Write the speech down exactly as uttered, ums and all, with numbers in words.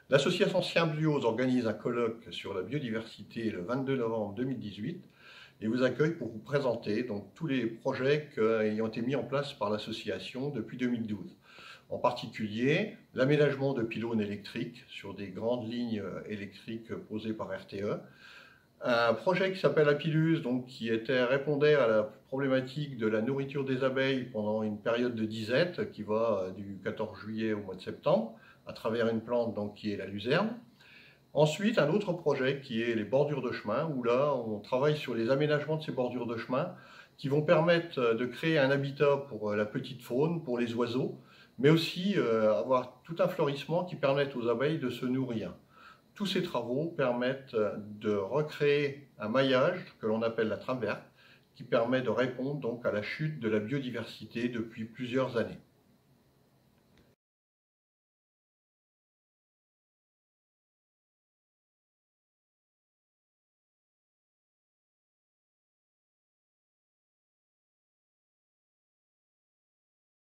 L'association Symbiose organise un colloque sur la biodiversité le vingt-deux novembre deux mille dix-huit et vous accueille pour vous présenter donc, tous les projets qui ont été mis en place par l'association depuis deux mille douze. En particulier, l'aménagement de pylônes électriques sur des grandes lignes électriques posées par R T E, un projet qui s'appelle Apilus, donc, qui était, répondait à la problématique de la nourriture des abeilles pendant une période de disette qui va du quatorze juillet au mois de septembre, à travers une plante donc, qui est la luzerne. Ensuite, un autre projet qui est les bordures de chemin, où là, on travaille sur les aménagements de ces bordures de chemin qui vont permettre de créer un habitat pour la petite faune, pour les oiseaux, mais aussi avoir tout un fleurissement qui permette aux abeilles de se nourrir. Tous ces travaux permettent de recréer un maillage que l'on appelle la trame verte, qui permet de répondre donc à la chute de la biodiversité depuis plusieurs années.